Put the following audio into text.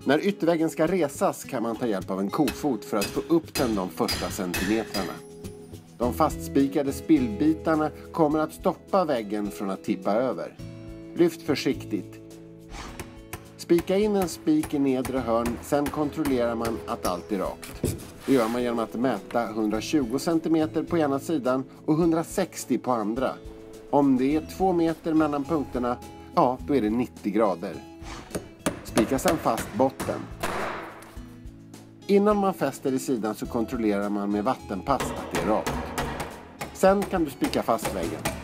När ytterväggen ska resas kan man ta hjälp av en kofot för att få upp den de första centimetrarna. De fastspikade spillbitarna kommer att stoppa väggen från att tippa över. Lyft försiktigt. Spika in en spik i nedre hörn, sen kontrollerar man att allt är rakt. Det gör man genom att mäta 120 cm på ena sidan och 160 på andra. Om det är 2 meter mellan punkterna, ja, då är det 90 grader. Spika sedan fast botten. Innan man fäster i sidan så kontrollerar man med vattenpass att det är rakt. Sen kan du spika fast väggen.